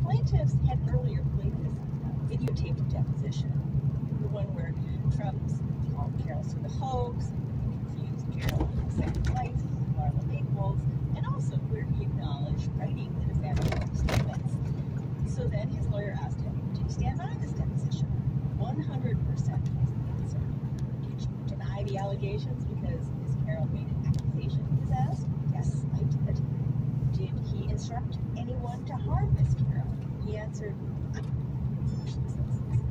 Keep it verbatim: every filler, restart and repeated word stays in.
plaintiffs had earlier played this videotaped deposition, the one where Trump's called Carol for the hoax, confused Carol with the second wife, Marla Maples, and also where he acknowledged writing the defamatory statements. So then his lawyer asked him, did you stand by this deposition? one hundred percent was the answer. Did you deny the allegations because Miz Carol made an accusation, he was asked? Yes, I did. Did he instruct anyone to harm Miz Carol? He answered,